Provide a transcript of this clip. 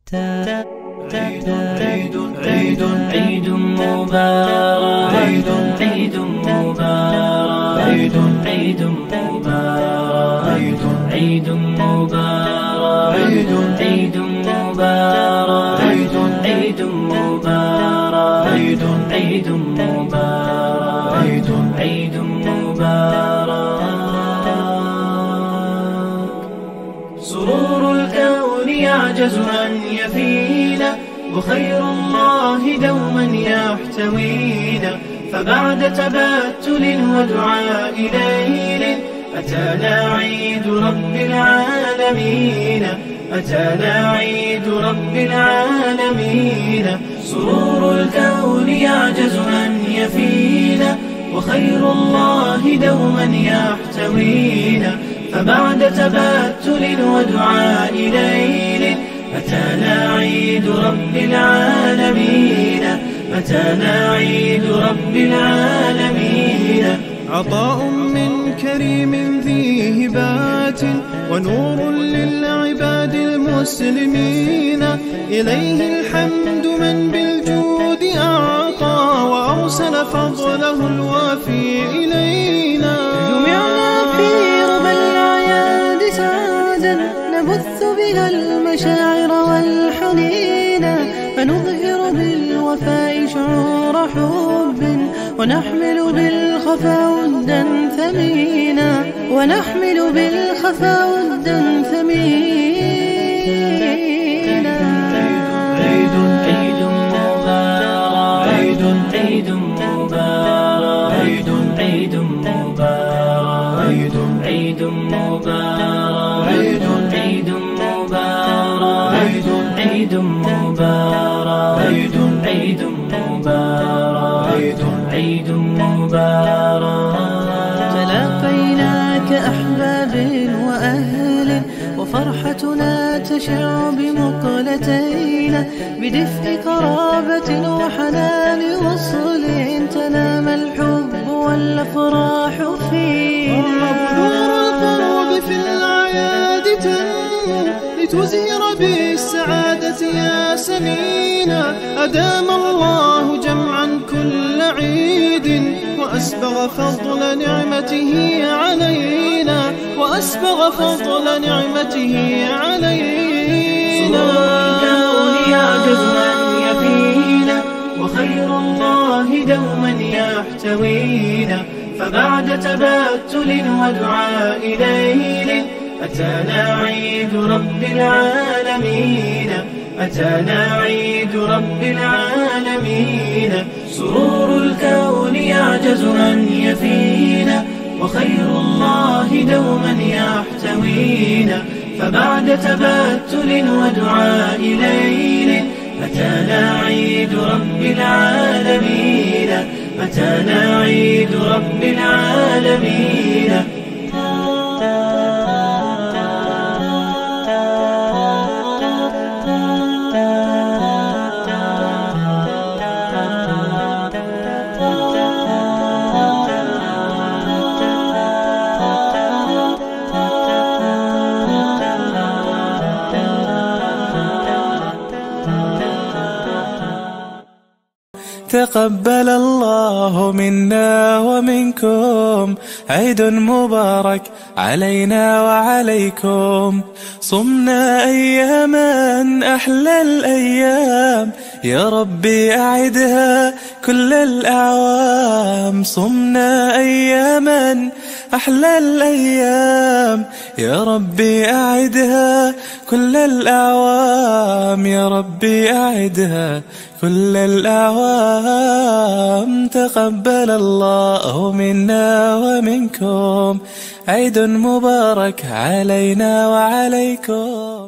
عيد عيد عيد عيد مبارك عيد عيد مبارك عيد عيد مبارك عيد مبارك عيد عيد مبارك عيد عيد مبارك عيد عيد مبارك عيد عيد مبارك. سرور الكون يعجز أن يفينا وخير الله دوما يحتوينا، فبعد تبتل ودعاء ليل أتانا عيد رب العالمين، أتانا عيد رب العالمين. سرور الكون يعجز أن يفينا وخير الله دوما يحتوينا، فبعد تبتل ودعاء ليل أتانا عيد رب العالمين، أتانا عيد رب العالمين. عطاء من كريم ذي هبات ونور للعباد المسلمين، إليه الحمد من بالجود أعطى وأرسل فضله الوافي إلينا. جمعنا في ربى الأعياد سعادا نبث بها المشاعر والحنين، فنظهر بالوفاء شعور حب ونحمل بالخفا ودا ثمينا، ونحمل بالخفا ودا ثمينا. عيد عيد مبارك عيد عيد مبارك عيد عيد مبارك عيد عيد مبارك عيد عيد مبارك عيد عيد مبارك عيد عيد مبارك عيد عيد مبارك. تلاقينا كأحباب وأهل وفرحتنا تشع بمقلتينا، بدفء قرابة وحنان وصل تنام الحب والأفراح فينا. نور القرب في الأعياد تنمو لتزهر بالسعادة يا سنينا، أدام الله جمعا كل عيد وأسبغ فضل نعمته علينا، وأسبغ فضل نعمته علينا. الكون يعجز أن يفينا وخير الله دوما يحتوينا، فبعد تبتل ودعاء ليل أتانا عيد رب العالمين، أتانا عيد رب العالمين. سرور الكون يعجز أن يفينا وخير الله دوما يحتوينا، فبعد تبتل ودعاء ليل أتانا عيد رب العالمين، أتانا عيد رب العالمين. تقبل الله منا ومنكم عيد مبارك علينا وعليكم. صمنا أياما أحلى الأيام يا ربي أعدها كل الأعوام. صمنا أياما أحلى الأيام يا ربي أعدها كل الأعوام، يا ربي أعدها كل الأعوام. تقبل الله منا ومنكم عيد مبارك علينا وعليكم.